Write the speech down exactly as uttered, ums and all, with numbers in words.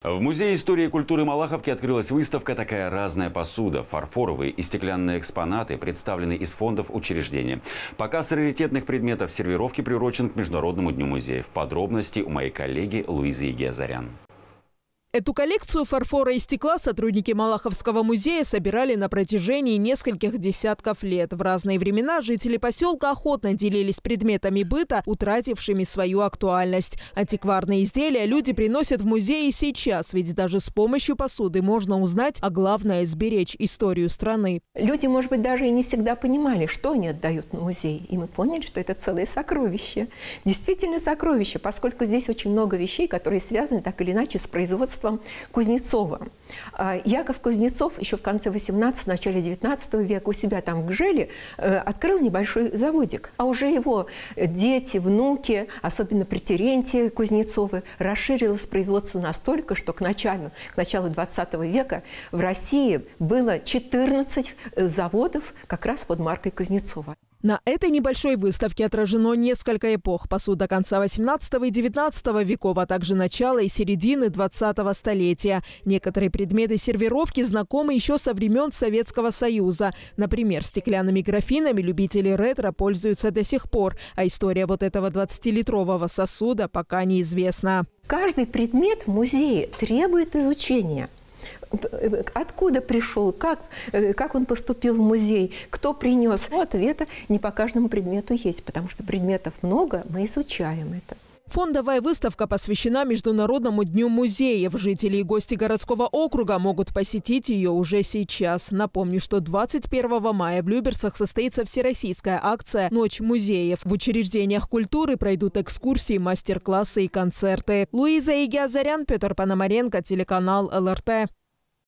В Музее истории и культуры Малаховки открылась выставка «Такая разная посуда». Фарфоровые и стеклянные экспонаты представлены из фондов учреждения. Показ раритетных предметов сервировки приурочен к Международному дню музеев. Подробности у моей коллеги Луизы Егиазарян. Эту коллекцию фарфора и стекла сотрудники Малаховского музея собирали на протяжении нескольких десятков лет. В разные времена жители поселка охотно делились предметами быта, утратившими свою актуальность. Антикварные изделия люди приносят в музей и сейчас, ведь даже с помощью посуды можно узнать, а главное – сберечь историю страны. Люди, может быть, даже и не всегда понимали, что они отдают на музей. И мы поняли, что это целое сокровище. Действительно сокровище, поскольку здесь очень много вещей, которые связаны так или иначе с производством Кузнецова. Яков Кузнецов еще в конце восемнадцатого, начале девятнадцатого века у себя там в Гжеле открыл небольшой заводик. А уже его дети, внуки, особенно при Терентии Кузнецовы, расширилось производство настолько, что к началу, к началу двадцатого века в России было четырнадцать заводов как раз под маркой Кузнецова. На этой небольшой выставке отражено несколько эпох. Посуда конца восемнадцатого и девятнадцатого веков, а также начала и середины двадцатого столетия. Некоторые предметы сервировки знакомы еще со времен Советского Союза. Например, стеклянными графинами любители ретро пользуются до сих пор. А история вот этого двадцатилитрового сосуда пока неизвестна. Каждый предмет в музее требует изучения. Откуда пришел, как, как он поступил в музей, кто принес. Но ответа не по каждому предмету есть, потому что предметов много, мы изучаем это. Фондовая выставка посвящена Международному дню музеев. Жители и гости городского округа могут посетить ее уже сейчас. Напомню, что двадцать первого мая в Люберцах состоится всероссийская акция «Ночь музеев». В учреждениях культуры пройдут экскурсии, мастер-классы и концерты. Луиза Егиазарян, Петр Пономаренко, телеканал эл эр тэ.